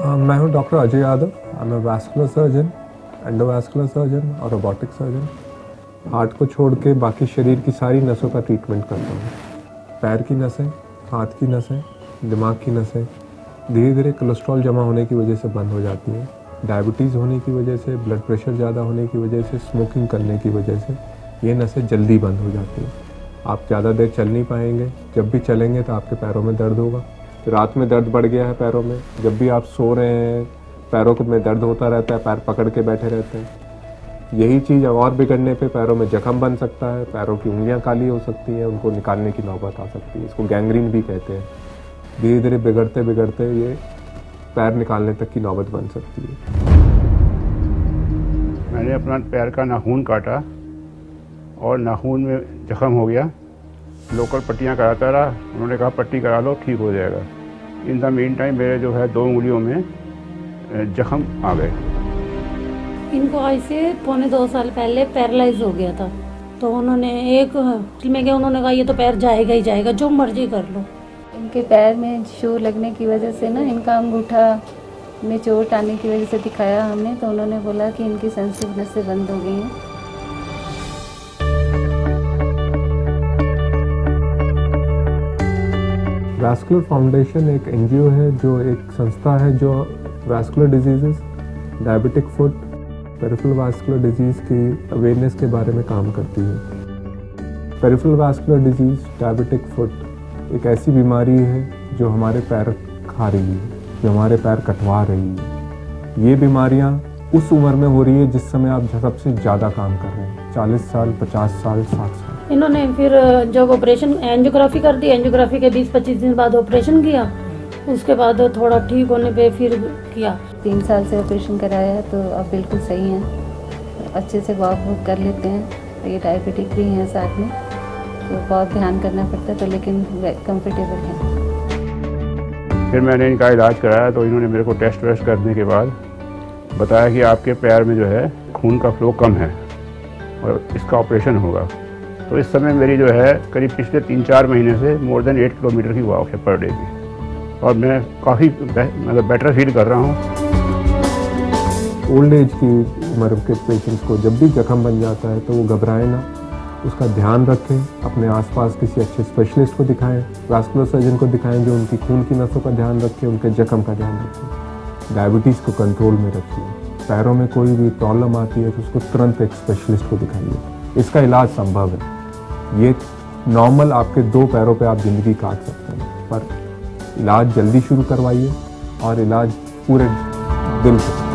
मैं हूं doctor Ajay Yadav. I am vascular surgeon, endovascular surgeon और रोबोटिक सर्जन। हार्ट को छोड़ के बाकी शरीर की सारी नसों का ट्रीटमेंट करता हूँ। पैर की नसें, हाथ की नसें, दिमाग की नसें धीरे धीरे कोलेस्ट्रॉल जमा होने की वजह से बंद हो जाती हैं। डायबिटीज़ होने की वजह से, ब्लड प्रेशर ज़्यादा होने की वजह से, स्मोकिंग करने की वजह से ये नसें जल्दी बंद हो जाती हैं। आप ज़्यादा देर चल नहीं पाएंगे। जब भी चलेंगे तो आपके पैरों में दर्द होगा। रात में दर्द बढ़ गया है पैरों में, जब भी आप सो रहे हैं पैरों में दर्द होता रहता है, पैर पकड़ के बैठे रहते हैं। यही चीज़ और बिगड़ने पे पैरों में जख्म बन सकता है, पैरों की उंगलियां काली हो सकती हैं, उनको निकालने की नौबत आ सकती है। इसको गैंग्रीन भी कहते हैं। धीरे धीरे बिगड़ते बिगड़ते ये पैर निकालने तक की नौबत बन सकती है। मैंने अपना पैर का नाखून काटा और नाखून में जख्म हो गया। लोकल पट्टियाँ कराता रहा, उन्होंने कहा पट्टी करा लो ठीक हो जाएगा। इन द मीन टाइम मेरे जो है 2 उंगलियों में जख्म आ गए। इनको आज से 1.25 साल पहले पैरालाइज हो गया था, तो उन्होंने एक में गया, उन्होंने कहा ये तो पैर जाएगा ही जाएगा, जो मर्जी कर लो। इनके पैर में शो लगने की वजह से ना, इनका अंगूठा में चोट आने की वजह से दिखाया हमने, तो उन्होंने बोला कि इनकी सेंसिटिव नसें बंद हो गई हैं। वैस्कुलर फाउंडेशन एक एनजीओ है, जो एक संस्था है जो vascular disease, diabetic foot, peripheral vascular disease की अवेयरनेस के बारे में काम करती है। Peripheral vascular disease, diabetic foot एक ऐसी बीमारी है जो हमारे पैर खा रही है, जो हमारे पैर कटवा रही है। ये बीमारियां उस उम्र में हो रही है जिस समय आप सबसे ज़्यादा काम कर रहे हैं, 40 साल, 50 साल, 60 साल। इन्होंने फिर जब ऑपरेशन एंजियोग्राफी कर दी, एंजियोग्राफी के 20-25 दिन बाद ऑपरेशन किया। उसके बाद थोड़ा ठीक होने पे फिर किया। 3 साल से ऑपरेशन कराया, तो अब बिल्कुल सही हैं, अच्छे से वॉक वूक कर लेते हैं। ये डायबिटिक भी हैं साथ में, तो बहुत ध्यान करना पड़ता है, तो लेकिन कंफर्टेबल है। फिर मैंने इनका इलाज कराया, तो इन्होंने मेरे को टेस्ट वेस्ट करने के बाद बताया कि आपके पैर में जो है खून का फ्लो कम है और इसका ऑपरेशन होगा। तो इस समय मेरी जो है करीब पिछले 3-4 महीने से मोर देन 8 किलोमीटर की वॉक है पर डे की, और मैं काफ़ी मतलब बेटर फील कर रहा हूँ। ओल्ड एज की उम्र के पेशेंट्स को जब भी जख्म बन जाता है तो वो घबराएं ना, उसका ध्यान रखें। अपने आसपास किसी अच्छे स्पेशलिस्ट को दिखाएं, वैस्कुलर सर्जन को दिखाएं जो उनकी खून की नसों का ध्यान रखें, उनके जख्म का ध्यान रखें। डायबिटीज़ को कंट्रोल में रखिए। पैरों में कोई भी प्रॉब्लम आती है तो उसको तुरंत एक स्पेशलिस्ट को दिखाइए। इसका इलाज संभव है। ये नॉर्मल आपके 2 पैरों पे आप ज़िंदगी काट सकते हैं, पर इलाज जल्दी शुरू करवाइए और इलाज पूरे दिल से।